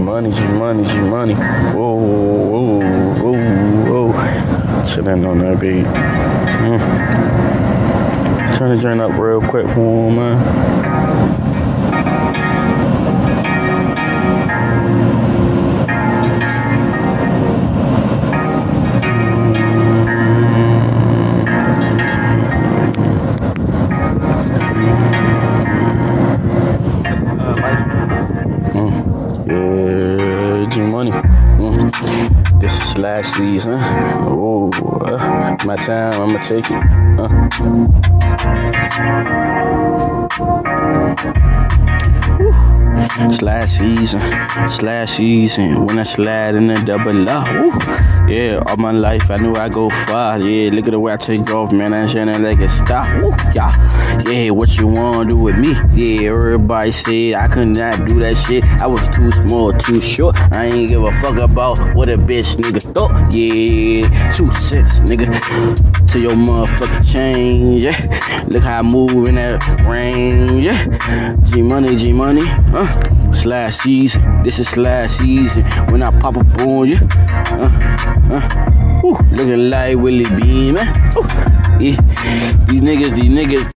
G-Money, G-Money, G-Money. Whoa, whoa, whoa, whoa. Chillin' on that beat. Turn the joint up real quick for him, man. Yeah, G-Money. This is last season. Oh, my time, I'ma take it. It's last season, when I slide in the double up. Yeah, all my life I knew I go far. Yeah, look at the way I take off, man. I ain't shining like a star. Yeah, what you wanna do with me? Yeah, everybody said I could not do that shit. I was too small, too short. I ain't give a fuck about what a bitch nigga thought. Yeah, 2-6, nigga, to your motherfucking change. Yeah, look how I move in that rain. Yeah, G-Money, G-Money. It's last season. This is last season. When I pop up on you, looking like Willie B, man. Yeah, these niggas.